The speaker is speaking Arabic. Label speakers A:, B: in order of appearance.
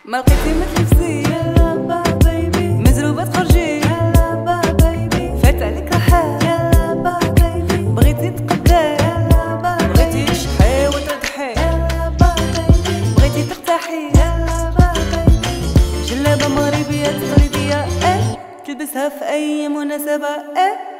A: ما لقيتي ما تلبسي
B: يلا با بيبي،
A: مزروبة تخرجي
B: يلا با بيبي،
A: فات عليك رحال
B: يلا با بيبي،
A: بغيتي تقداي
B: يلا با
A: بغيتي
B: بيبي،
A: تشحي وتضحي
B: يلا با بيبي،
A: بغيتي ترتاحي
B: يلا با بيبي،
A: جلابة مغربية تقليدية تلبسها في أي مناسبة